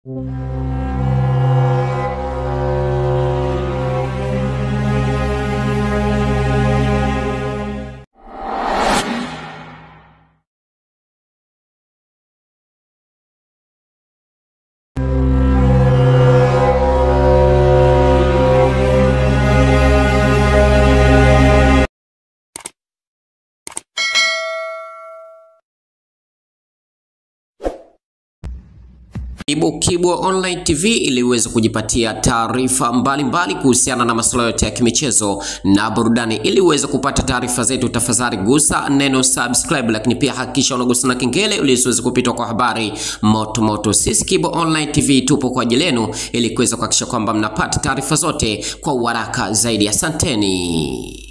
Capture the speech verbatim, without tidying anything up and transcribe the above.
Kibwe Kibwe Online T V ili uweze kujipatia taarifa mbalimbali kuhusiana na masuala yote ya kimichezo na burudani. Ili uweze kupata taarifa zetu, tafadhali gusa neno subscribe, lakini pia hakikisha unagusa na kengele ili usiweze kupitwa kwa habari moto moto. Sisi Kibwe Online T V tupo kwa ajili yenu ili kuweza kuhakikisha kwamba mnapata taarifa zote kwa haraka zaidi. Asanteni.